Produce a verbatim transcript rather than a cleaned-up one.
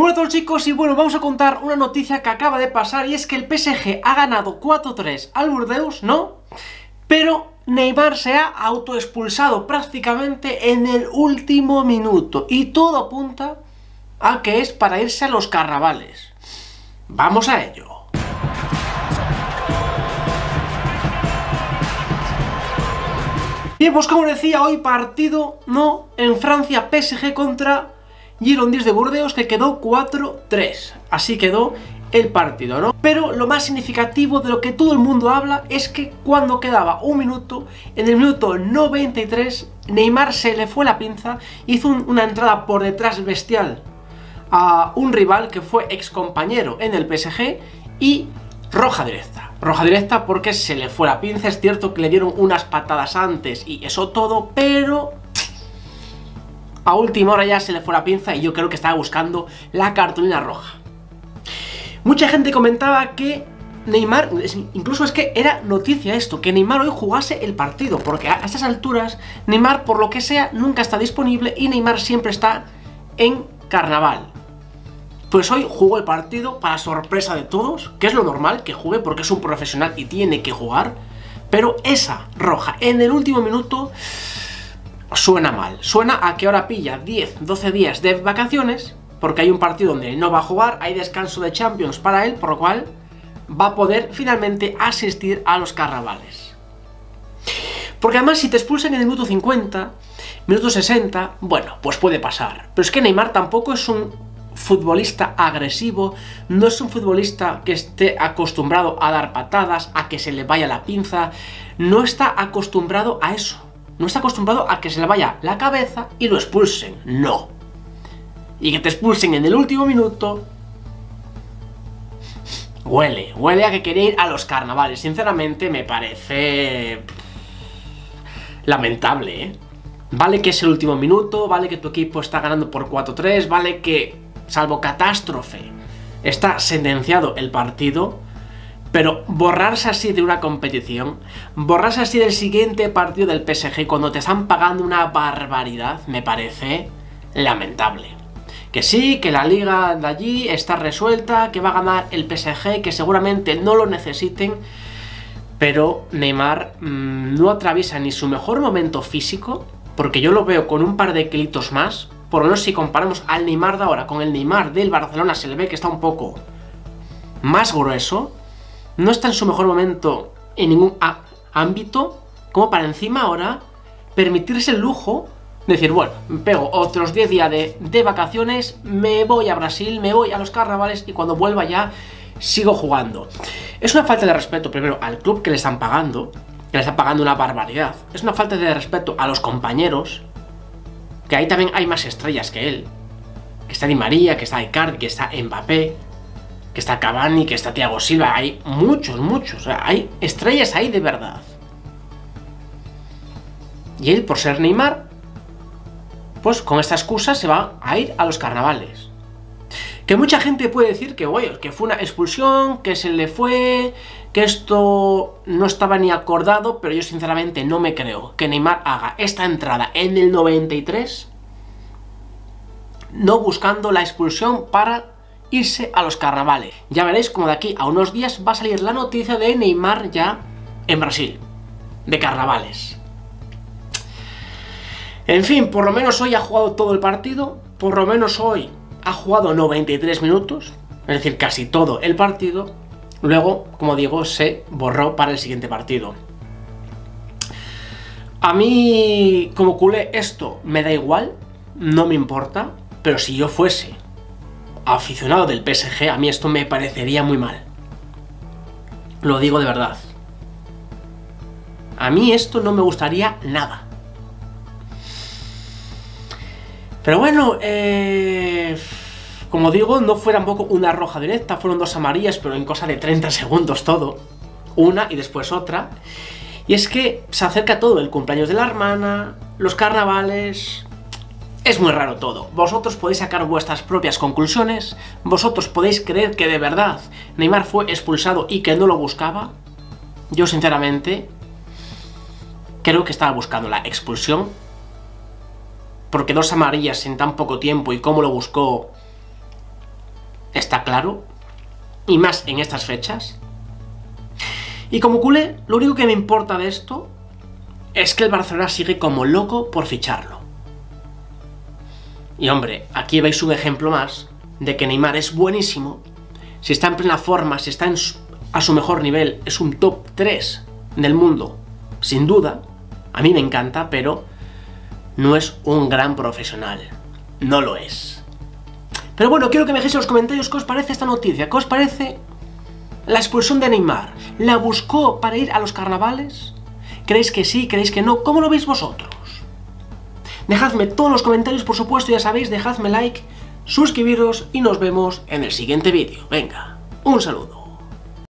Muy buenas a todos, chicos, y bueno, vamos a contar una noticia que acaba de pasar, y es que el P S G ha ganado cuatro tres al Burdeos, ¿no? Pero Neymar se ha autoexpulsado prácticamente en el último minuto, y todo apunta a que es para irse a los carnavales. Vamos a ello. Bien, pues como decía, hoy partido, ¿no? En Francia, P S G contra Girondins de Burdeos, que quedó cuatro tres. Así quedó el partido, ¿no? Pero lo más significativo, de lo que todo el mundo habla, es que cuando quedaba un minuto, en el minuto noventa y tres, Neymar se le fue la pinza, hizo un, una entrada por detrás bestial a un rival que fue ex compañero en el P S G y roja directa. Roja directa porque se le fue la pinza. Es cierto que le dieron unas patadas antes y eso todo, pero a última hora ya se le fue la pinza y yo creo que estaba buscando la cartulina roja. Mucha gente comentaba que Neymar, incluso es que era noticia esto, que Neymar hoy jugase el partido, porque a estas alturas Neymar, por lo que sea, nunca está disponible y Neymar siempre está en carnaval. Pues hoy jugó el partido para sorpresa de todos, que es lo normal que juegue porque es un profesional y tiene que jugar, pero esa roja en el último minuto suena mal. Suena a que ahora pilla diez, doce días de vacaciones, porque hay un partido donde no va a jugar, hay descanso de Champions para él, por lo cual va a poder finalmente asistir a los carnavales. Porque además, si te expulsan en el minuto cincuenta, minuto sesenta, bueno, pues puede pasar. Pero es que Neymar tampoco es un futbolista agresivo, no es un futbolista que esté acostumbrado a dar patadas, a que se le vaya la pinza, no está acostumbrado a eso, no está acostumbrado a que se le vaya la cabeza y lo expulsen, no. Y que te expulsen en el último minuto, huele, huele a que quiere ir a los carnavales. Sinceramente me parece lamentable, ¿eh? Vale que es el último minuto, vale que tu equipo está ganando por cuatro tres, vale que, salvo catástrofe, está sentenciado el partido, pero borrarse así de una competición, borrarse así del siguiente partido del P S G cuando te están pagando una barbaridad, me parece lamentable. Que sí, que la liga de allí está resuelta, que va a ganar el P S G, que seguramente no lo necesiten, pero Neymar mmm, no atraviesa ni su mejor momento físico, porque yo lo veo con un par de kilitos más. Por lo menos si comparamos al Neymar de ahora con el Neymar del Barcelona, se le ve que está un poco más grueso. No está en su mejor momento en ningún ámbito, como para encima ahora permitirse el lujo de decir, bueno, me pego otros diez días de, de vacaciones, me voy a Brasil, me voy a los carnavales y cuando vuelva ya sigo jugando. Es una falta de respeto primero al club que le están pagando, que le están pagando una barbaridad. Es una falta de respeto a los compañeros, que ahí también hay más estrellas que él. Que está Di María, que está Icardi, que está Mbappé, que está Cavani, que está Thiago Silva. Hay muchos, muchos. O sea, hay estrellas ahí de verdad. Y él, por ser Neymar, pues con esta excusa se va a ir a los carnavales. Que mucha gente puede decir que, oye, que fue una expulsión, que se le fue, que esto no estaba ni acordado, pero yo sinceramente no me creo que Neymar haga esta entrada en el noventa y tres, no buscando la expulsión para irse a los carnavales. Ya veréis como de aquí a unos días va a salir la noticia de Neymar ya en Brasil, de carnavales. En fin, por lo menos hoy ha jugado todo el partido, por lo menos hoy ha jugado noventa y tres minutos, es decir, casi todo el partido. Luego, como digo, se borró para el siguiente partido. A mí, como culé, esto me da igual, no me importa, pero si yo fuese aficionado del P S G, a mí esto me parecería muy mal. Lo digo de verdad. A mí esto no me gustaría nada. Pero bueno, eh... como digo, no fue tampoco una roja directa, fueron dos amarillas, pero en cosa de treinta segundos todo. Una y después otra. Y es que se acerca todo, el cumpleaños de la hermana, los carnavales. Es muy raro todo. Vosotros podéis sacar vuestras propias conclusiones. Vosotros podéis creer que de verdad Neymar fue expulsado y que no lo buscaba. Yo sinceramente creo que estaba buscando la expulsión, porque dos amarillas en tan poco tiempo y cómo lo buscó está claro, y más en estas fechas. Y como culé, lo único que me importa de esto es que el Barcelona sigue como loco por ficharlo. Y hombre, aquí veis un ejemplo más de que Neymar es buenísimo, si está en plena forma, si está en su, a su mejor nivel, es un top tres del mundo, sin duda, a mí me encanta, pero no es un gran profesional, no lo es. Pero bueno, quiero que me dejéis en los comentarios qué os parece esta noticia, qué os parece la expulsión de Neymar. ¿La buscó para ir a los carnavales? ¿Creéis que sí? ¿Creéis que no? ¿Cómo lo veis vosotros? Dejadme todos los comentarios, por supuesto, ya sabéis, dejadme like, suscribiros y nos vemos en el siguiente vídeo. Venga, un saludo.